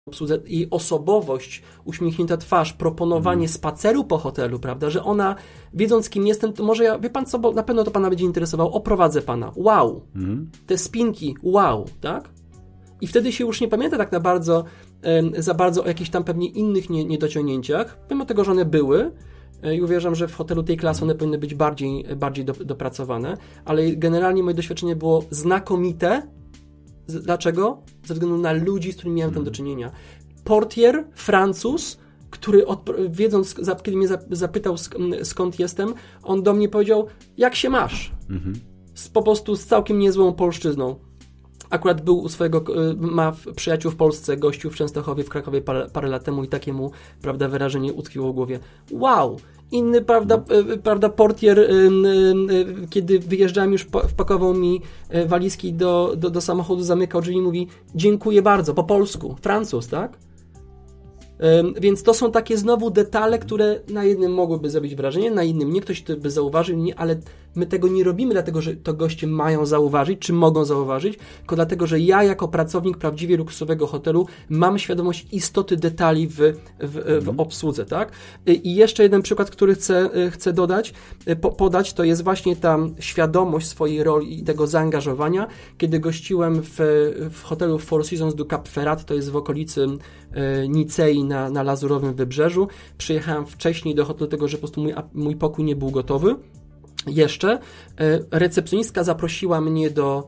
obsłudze, jej osobowość, uśmiechnięta twarz, proponowanie spaceru po hotelu, prawda, że ona, wiedząc kim jestem, to może wie pan co, bo na pewno to pana będzie interesowało, oprowadzę pana, wow, te spinki, wow, tak? I wtedy się już nie pamięta tak za bardzo o jakichś tam pewnie innych niedociągnięciach, mimo tego, że one były, i uważam, że w hotelu tej klasy one powinny być bardziej dopracowane, ale generalnie moje doświadczenie było znakomite. Dlaczego? Ze względu na ludzi, z którymi miałem tam do czynienia. Portier, Francuz, który kiedy mnie zapytał skąd jestem, on do mnie powiedział, jak się masz? Po prostu z całkiem niezłą polszczyzną. Akurat był ma przyjaciół w Polsce, gościu w Częstochowie, w Krakowie parę lat temu i takiemu, prawda, wyrażenie utkwiło w głowie. Wow! Inny, prawda, portier, kiedy wyjeżdżałem już, wpakował mi walizki do samochodu, zamykał drzwi i mówi dziękuję bardzo, po polsku, Francuz, tak? Więc to są takie znowu detale, które na jednym mogłyby zrobić wrażenie, na innym nie, ktoś to by zauważył, nie, ale my tego nie robimy dlatego, że to goście mają zauważyć, czy mogą zauważyć, tylko dlatego, że ja jako pracownik prawdziwie luksusowego hotelu mam świadomość istoty detali w obsłudze, tak? I jeszcze jeden przykład, który chcę podać, to jest właśnie ta świadomość swojej roli i tego zaangażowania, kiedy gościłem w hotelu Four Seasons du Cap Ferrat, to jest w okolicy Nicei na Lazurowym Wybrzeżu. Przyjechałem wcześniej do hotelu, tego, że po prostu mój pokój nie był gotowy. Jeszcze recepcjonistka zaprosiła mnie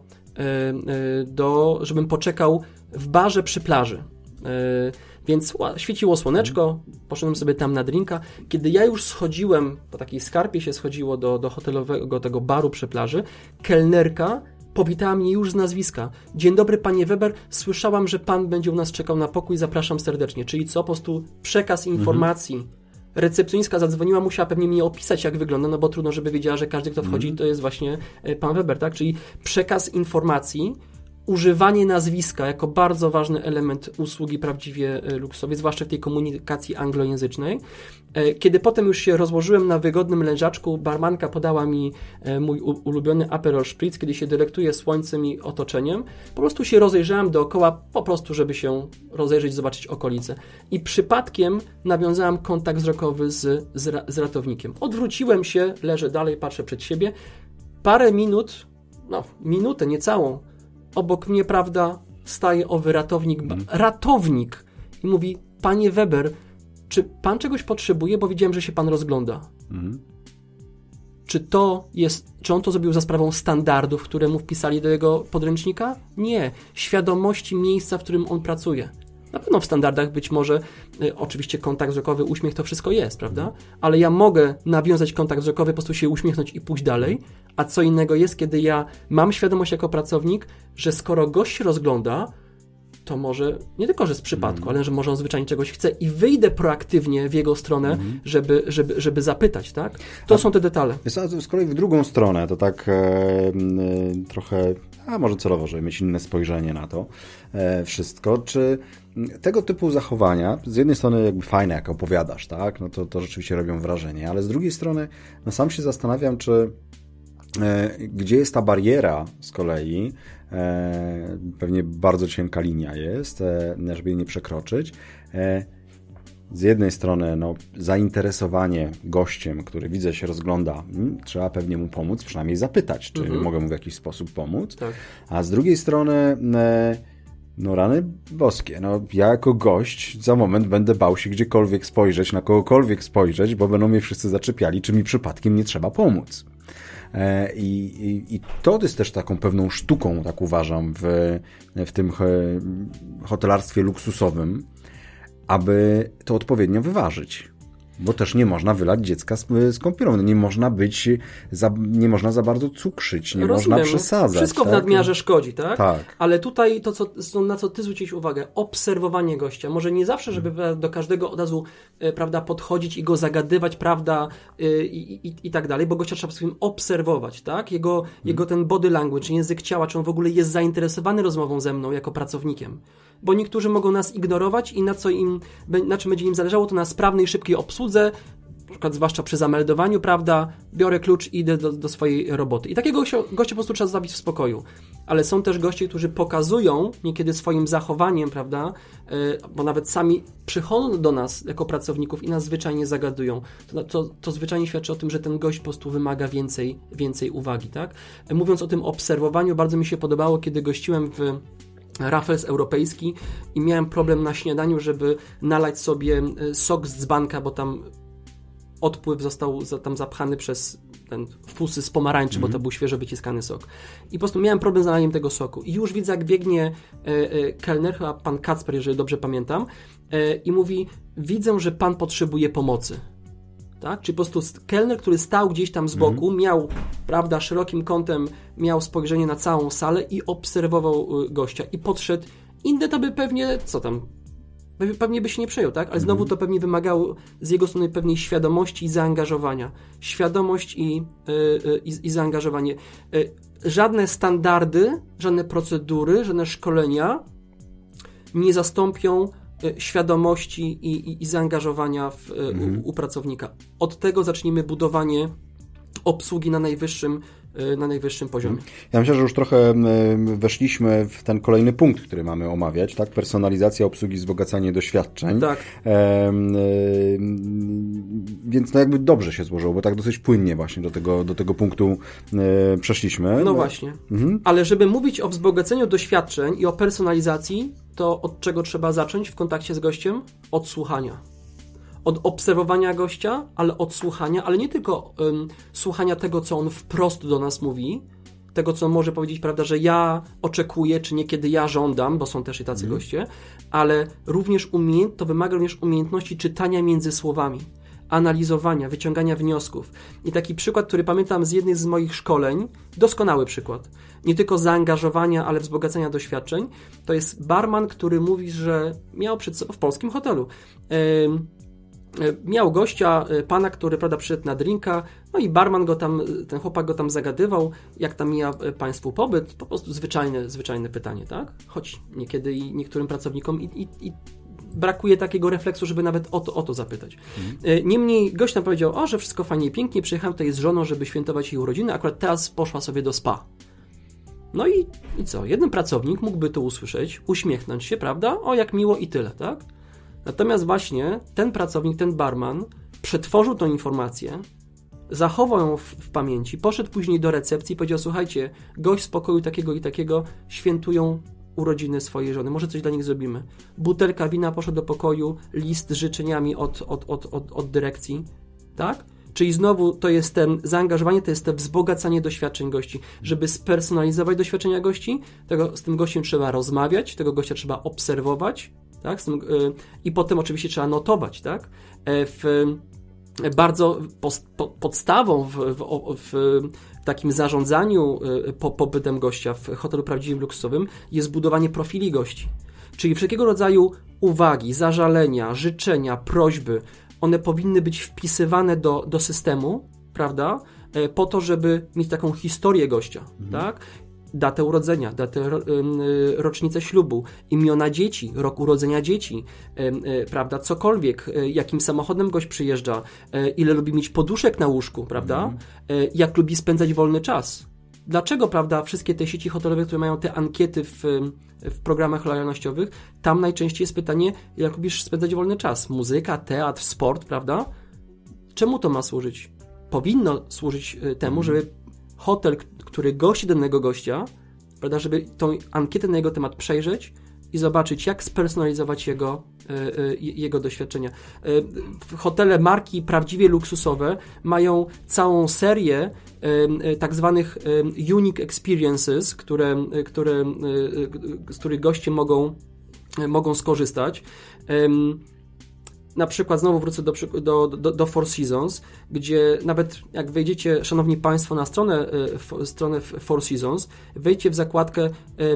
żebym poczekał w barze przy plaży. Więc świeciło słoneczko, poszedłem sobie tam na drinka. Kiedy ja już schodziłem, po takiej skarpie się schodziło do hotelowego tego baru przy plaży, kelnerka powitała mnie już z nazwiska. Dzień dobry, panie Weber, słyszałam, że pan będzie u nas czekał na pokój, zapraszam serdecznie. Czyli co? Po prostu przekaz informacji. Recepcjonistka zadzwoniła, musiała pewnie mnie opisać, jak wygląda, no bo trudno, żeby wiedziała, że każdy, kto wchodzi, to jest właśnie pan Weber, tak? Czyli przekaz informacji, używanie nazwiska jako bardzo ważny element usługi prawdziwie luksusowej, zwłaszcza w tej komunikacji anglojęzycznej. Kiedy potem już się rozłożyłem na wygodnym leżaczku, barmanka podała mi mój ulubiony Aperol Spritz, kiedy się delektuję słońcem i otoczeniem. Po prostu się rozejrzałem dookoła, po prostu, żeby się rozejrzeć, zobaczyć okolice. I przypadkiem nawiązałem kontakt wzrokowy z ratownikiem. Odwróciłem się, leżę dalej, patrzę przed siebie. Parę minut, minutę, niecałą, obok mnie, prawda, staje owy ratownik i mówi, panie Weber, czy pan czegoś potrzebuje, bo widziałem, że się pan rozgląda. Czy on to zrobił za sprawą standardów, które mu wpisali do jego podręcznika? Nie. Świadomości miejsca, w którym on pracuje. Na pewno w standardach być może, oczywiście kontakt wzrokowy, uśmiech, to wszystko jest, prawda? Ale ja mogę nawiązać kontakt wzrokowy, po prostu się uśmiechnąć i pójść dalej, a co innego jest, kiedy ja mam świadomość jako pracownik, że skoro gość się rozgląda, to może, nie tylko, że z przypadku, ale że może on zwyczajnie czegoś chce i wyjdę proaktywnie w jego stronę, żeby zapytać, tak? To są te detale. Z kolei w drugą stronę, to tak trochę, może celowo, żeby mieć inne spojrzenie na to wszystko, czy tego typu zachowania, z jednej strony jakby fajne, jak opowiadasz, tak? No to rzeczywiście robią wrażenie, ale z drugiej strony sam się zastanawiam, czy gdzie jest ta bariera z kolei, pewnie bardzo cienka linia jest, żeby jej nie przekroczyć. Z jednej strony zainteresowanie gościem, który widzę się rozgląda, trzeba pewnie mu pomóc, przynajmniej zapytać, czy mogę mu w jakiś sposób pomóc. Tak. A z drugiej strony rany boskie, ja jako gość za moment będę bał się gdziekolwiek spojrzeć, na kogokolwiek spojrzeć, bo będą mnie wszyscy zaczepiali, czy mi przypadkiem nie trzeba pomóc. I to jest też taką pewną sztuką, tak uważam, w tym hotelarstwie luksusowym, aby to odpowiednio wyważyć. Bo też nie można wylać dziecka z kąpielą. Nie można za bardzo cukrzyć, nie można przesadzać. Wszystko w nadmiarze szkodzi, tak? Tak. Ale tutaj to, na co ty zwróciłeś uwagę, obserwowanie gościa. Może nie zawsze, żeby do każdego od razu, prawda, podchodzić i go zagadywać, prawda, i tak dalej, bo gościa trzeba sobie obserwować, tak? Jego ten body language, język ciała, czy on w ogóle jest zainteresowany rozmową ze mną jako pracownikiem. Bo niektórzy mogą nas ignorować i na czym będzie im zależało, to na sprawnej, szybkiej obsłudze, przykład zwłaszcza przy zameldowaniu, prawda, biorę klucz i idę do swojej roboty. I takiego gościa po prostu trzeba zostawić w spokoju. Ale są też goście, którzy pokazują niekiedy swoim zachowaniem, prawda, bo nawet sami przychodzą do nas jako pracowników i nas zwyczajnie zagadują. To zwyczajnie świadczy o tym, że ten gość po prostu wymaga więcej uwagi, tak? Mówiąc o tym obserwowaniu, bardzo mi się podobało, kiedy gościłem w Raffles europejski i miałem problem na śniadaniu, żeby nalać sobie sok z dzbanka, bo tam odpływ został tam zapchany przez ten fusy z pomarańczy, bo to był świeżo wyciskany sok. I po prostu miałem problem z nalaniem tego soku. I już widzę, jak biegnie kelner, chyba pan Kacper, jeżeli dobrze pamiętam, i mówi, widzę, że pan potrzebuje pomocy. Tak? Czyli po prostu kelner, który stał gdzieś tam z boku, miał, prawda, szerokim kątem, miał spojrzenie na całą salę i obserwował gościa. I podszedł, inny to by pewnie, pewnie by się nie przejął, tak? Ale znowu to pewnie wymagało z jego strony pewnej świadomości i zaangażowania. Świadomość i zaangażowanie. Żadne standardy, żadne procedury, żadne szkolenia nie zastąpią świadomości i zaangażowania u pracownika. Od tego zacznijmy budowanie obsługi na najwyższym poziomie. Ja myślę, że już trochę weszliśmy w ten kolejny punkt, który mamy omawiać, tak? Personalizacja obsługi, wzbogacanie doświadczeń. Tak. Więc no jakby dobrze się złożyło, bo tak dosyć płynnie właśnie do tego punktu przeszliśmy. No właśnie. Ale żeby mówić o wzbogaceniu doświadczeń i o personalizacji, to od czego trzeba zacząć w kontakcie z gościem? Od słuchania. Od obserwowania gościa, ale od słuchania, ale nie tylko słuchania tego, co on wprost do nas mówi, tego, co on może powiedzieć, prawda, że ja oczekuję, czy niekiedy ja żądam, bo są też i tacy goście, ale również to wymaga również umiejętności czytania między słowami, analizowania, wyciągania wniosków. I taki przykład, który pamiętam z jednej z moich szkoleń, doskonały przykład, nie tylko zaangażowania, ale wzbogacenia doświadczeń, to jest barman, który mówi, że miał przed sobą w polskim hotelu miał gościa, pana, który, prawda, przyszedł na drinka, no i barman ten chłopak go tam zagadywał, jak tam mija państwu pobyt, po prostu zwyczajne pytanie, tak? Choć niekiedy i niektórym pracownikom i brakuje takiego refleksu, żeby nawet o to zapytać. Niemniej gość tam powiedział, że wszystko fajnie i pięknie, przyjechałem tutaj z żoną, żeby świętować jej urodziny, akurat teraz poszła sobie do spa. No i co? Jeden pracownik mógłby to usłyszeć, uśmiechnąć się, prawda? O, jak miło i tyle, tak? Natomiast właśnie ten pracownik, ten barman przetworzył tą informację, zachował ją w pamięci, poszedł później do recepcji i powiedział, słuchajcie, gość z pokoju takiego i takiego świętują urodziny swojej żony, może coś dla nich zrobimy. Butelka wina poszła do pokoju, list z życzeniami od dyrekcji, tak? Czyli znowu to jest zaangażowanie, to jest to wzbogacanie doświadczeń gości. Żeby spersonalizować doświadczenia gości, z tym gościem trzeba rozmawiać, tego gościa trzeba obserwować, tak? I potem oczywiście trzeba notować, tak? Bardzo podstawą w takim zarządzaniu pobytem gościa w hotelu prawdziwym luksusowym jest budowanie profili gości. Czyli wszelkiego rodzaju uwagi, zażalenia, życzenia, prośby, one powinny być wpisywane do systemu, prawda? Po to, żeby mieć taką historię gościa, tak? Datę urodzenia, datę rocznicę ślubu, imiona dzieci, rok urodzenia dzieci, prawda, cokolwiek, jakim samochodem gość przyjeżdża, ile lubi mieć poduszek na łóżku, prawda, jak lubi spędzać wolny czas. Dlaczego, prawda, wszystkie te sieci hotelowe, które mają te ankiety w programach lojalnościowych, tam najczęściej jest pytanie, jak lubisz spędzać wolny czas? Muzyka, teatr, sport, prawda? Czemu to ma służyć? Powinno służyć temu, żeby hotel, który gości danego gościa, prawda, żeby tą ankietę na jego temat przejrzeć i zobaczyć, jak spersonalizować jego doświadczenia. Hotele marki prawdziwie luksusowe mają całą serię tak zwanych unique experiences, z których goście mogą skorzystać. Na przykład znowu wrócę do Four Seasons, gdzie nawet jak wejdziecie, szanowni państwo, na stronę Four Seasons, wejdźcie w zakładkę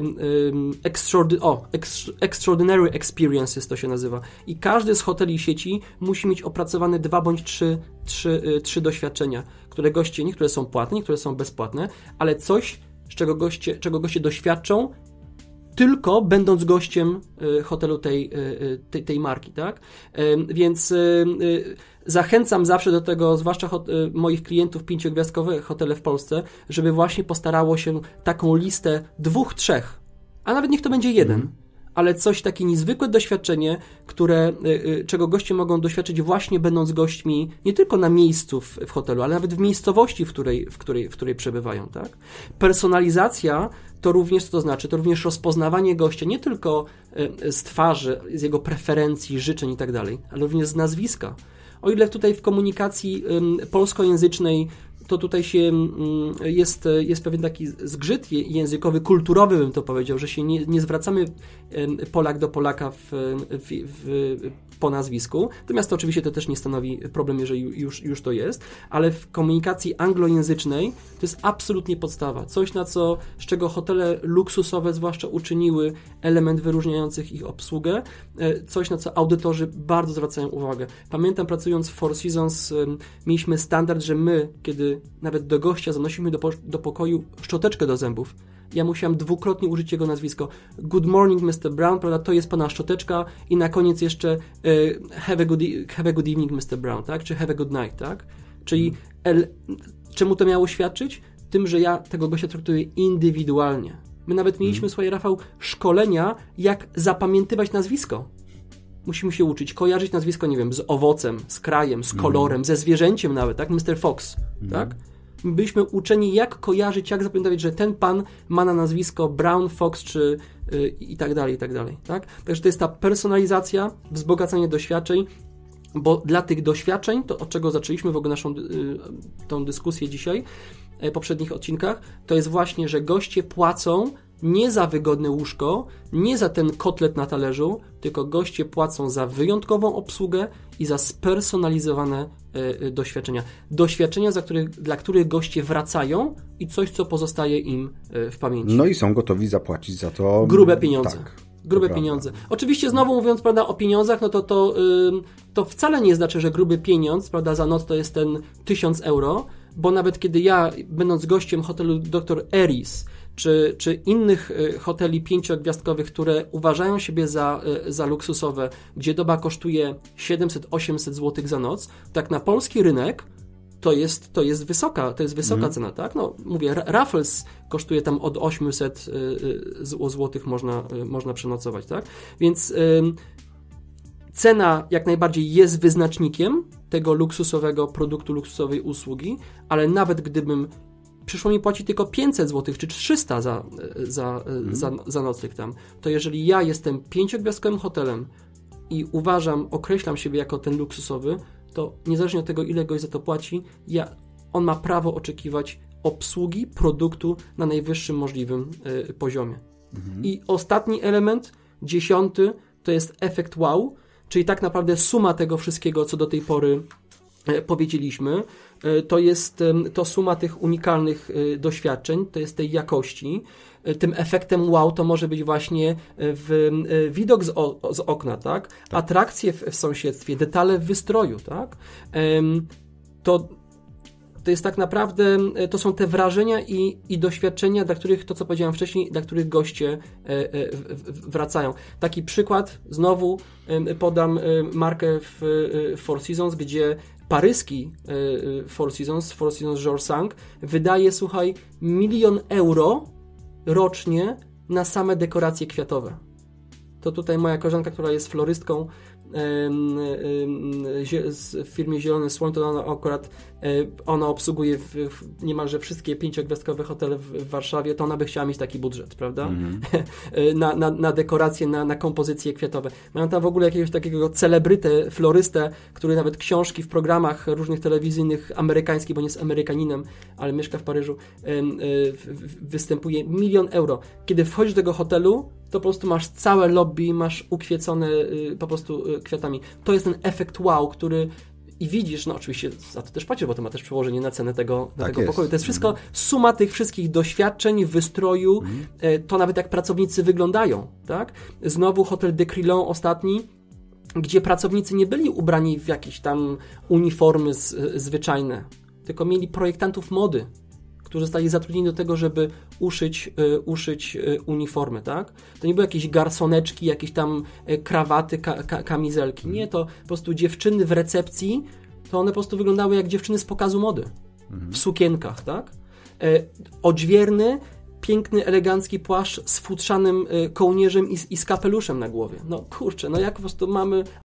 Extraordinary Experiences to się nazywa. I każdy z hoteli sieci musi mieć opracowane 2 bądź 3 doświadczenia, które goście, niektóre są płatne, niektóre są bezpłatne, ale coś, czego goście doświadczą tylko będąc gościem hotelu tej marki, tak? Więc zachęcam zawsze do tego, zwłaszcza moich klientów 5-gwiazdkowe hotele w Polsce, żeby właśnie postarało się taką listę 2, 3, a nawet niech to będzie 1, ale coś takie niezwykłe doświadczenie, czego goście mogą doświadczyć właśnie będąc gośćmi nie tylko na miejscu w hotelu, ale nawet w miejscowości, w której przebywają, tak? Personalizacja to również, co to znaczy? To również rozpoznawanie gościa nie tylko z twarzy, z jego preferencji, życzeń i tak dalej, ale również z nazwiska. O ile tutaj w komunikacji polskojęzycznej to tutaj jest pewien taki zgrzyt językowy, kulturowy bym to powiedział, że się nie zwracamy Polak do Polaka po nazwisku. Natomiast to oczywiście to też nie stanowi problem, jeżeli już to jest, ale w komunikacji anglojęzycznej to jest absolutnie podstawa. Coś, z czego hotele luksusowe zwłaszcza uczyniły element wyróżniających ich obsługę, coś, na co audytorzy bardzo zwracają uwagę. Pamiętam, pracując w Four Seasons, mieliśmy standard, że my, kiedy nawet do gościa zanosimy do pokoju szczoteczkę do zębów, ja musiałem dwukrotnie użyć jego nazwisko. Good morning, Mr. Brown, prawda? To jest pana szczoteczka i na koniec jeszcze have a good evening, Mr. Brown, tak? Czy have a good night, tak? Czyli czemu to miało świadczyć? Tym, że ja tego gościa traktuję indywidualnie. My nawet mieliśmy, słuchaj, Rafał, szkolenia, jak zapamiętywać nazwisko. Musimy się uczyć, kojarzyć nazwisko, nie wiem, z owocem, z krajem, z kolorem, ze zwierzęciem nawet, tak? Mr. Fox, tak? Byliśmy uczeni, jak kojarzyć, jak zapamiętać, że ten pan ma na nazwisko Brown, Fox, czy i tak dalej, tak? Także to jest ta personalizacja, wzbogacanie doświadczeń, bo dla tych doświadczeń, to od czego zaczęliśmy w ogóle naszą tą dyskusję dzisiaj, w poprzednich odcinkach, to jest właśnie, że goście płacą nie za wygodne łóżko, nie za ten kotlet na talerzu, tylko goście płacą za wyjątkową obsługę i za spersonalizowane doświadczenia. Doświadczenia, dla których goście wracają i coś, co pozostaje im w pamięci. No i są gotowi zapłacić za to grube pieniądze. Tak, grube pieniądze. Oczywiście znowu mówiąc, prawda, o pieniądzach, no to wcale nie znaczy, że gruby pieniądz, prawda, za noc to jest ten 1000 euro, bo nawet kiedy ja, będąc gościem hotelu Dr. Eris, czy innych hoteli 5-gwiazdkowych, które uważają siebie za luksusowe, gdzie doba kosztuje 700-800 zł za noc, tak na polski rynek to jest wysoka cena, tak? No mówię, Raffles kosztuje tam od 800 zł można przenocować, tak? Więc cena jak najbardziej jest wyznacznikiem tego luksusowego produktu, luksusowej usługi, ale nawet gdybym przyszło mi płacić tylko 500 zł czy 300 za nocleg tam, to jeżeli ja jestem 5-gwiazdkowym hotelem i określam siebie jako ten luksusowy, to niezależnie od tego, ile gość za to płaci, on ma prawo oczekiwać obsługi produktu na najwyższym możliwym poziomie. I ostatni element, 10, to jest efekt wow, czyli tak naprawdę suma tego wszystkiego, co do tej pory powiedzieliśmy, to suma tych unikalnych doświadczeń, to jest tej jakości. Tym efektem wow to może być właśnie widok z okna, tak? Atrakcje w sąsiedztwie, detale w wystroju, tak? To jest tak naprawdę, to są te wrażenia i doświadczenia, dla których, to co powiedziałem wcześniej, dla których goście wracają. Taki przykład, znowu podam markę w Four Seasons, gdzie paryski Four Seasons Georges wydaje, słuchaj, 1 000 000 euro rocznie na same dekoracje kwiatowe. To tutaj moja koleżanka, która jest florystką w firmie Zielony Słoń, to ona obsługuje niemalże wszystkie 5-gwiazdkowe hotele w Warszawie, to ona by chciała mieć taki budżet, prawda? na dekoracje, na kompozycje kwiatowe. Mają tam w ogóle jakiegoś takiego celebrytę, florystę, który nawet książki w programach różnych telewizyjnych amerykańskich, bo nie jest Amerykaninem, ale mieszka w Paryżu, występuje 1 000 000 euro. Kiedy wchodzisz do tego hotelu, to po prostu masz całe lobby, masz ukwiecone po prostu kwiatami. To jest ten efekt wow, który i widzisz, no oczywiście za to też płacisz, bo to ma też przełożenie na cenę tego pokoju. To jest wszystko suma tych wszystkich doświadczeń, wystroju, to nawet jak pracownicy wyglądają, tak? Znowu hotel de Crillon ostatni, gdzie pracownicy nie byli ubrani w jakieś tam uniformy zwyczajne, tylko mieli projektantów mody, którzy zostali zatrudnieni do tego, żeby uszyć uniformy, tak? To nie były jakieś garsoneczki, jakieś tam krawaty, kamizelki. Nie, to po prostu dziewczyny w recepcji, to one po prostu wyglądały jak dziewczyny z pokazu mody. W sukienkach, tak? Odźwierny, piękny, elegancki płaszcz z futrzanym kołnierzem i z kapeluszem na głowie. No kurczę, no jak po prostu mamy